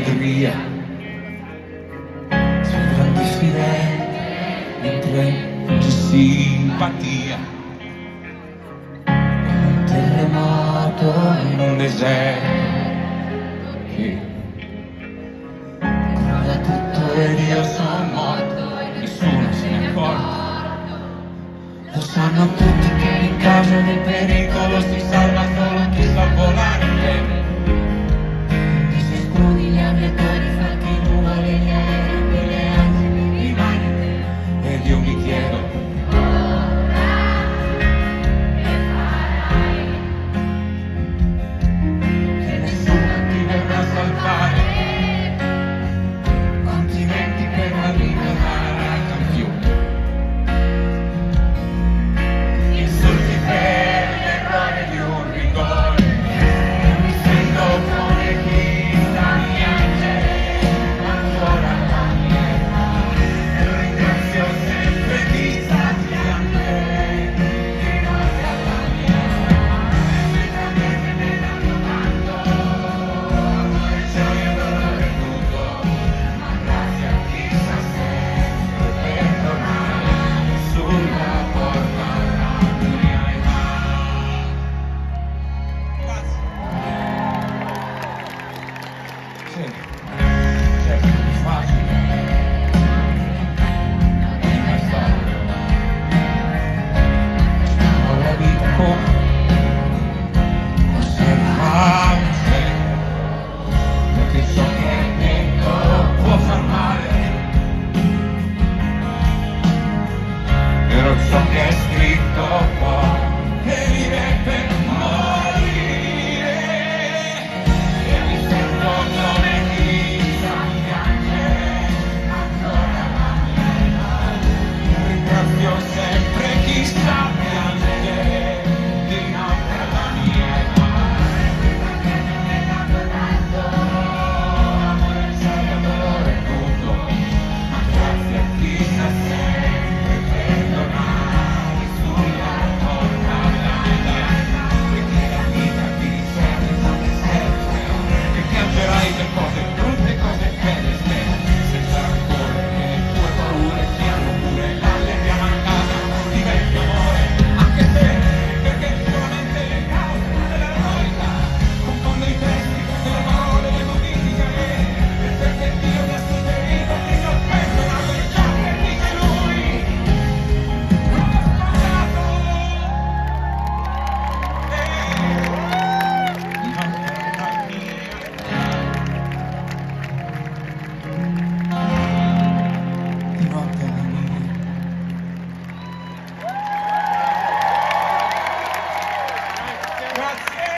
segreteria, sembra diffidente mentre c'è simpatia. Un terremoto in un deserto che crolla tutto ed io sono morto, nessuno se ne accorge. Lo sanno tutti che in caso di pericolo si salva solo chi sa volare. Mi si esplodi gli aviatori, fatti nuvole, gli aerei, le anime, i mani. Ed io mi chiedo ora che farai? Che nessuno ti verrà a salvare. Continenti per la liberare a campione. Sì.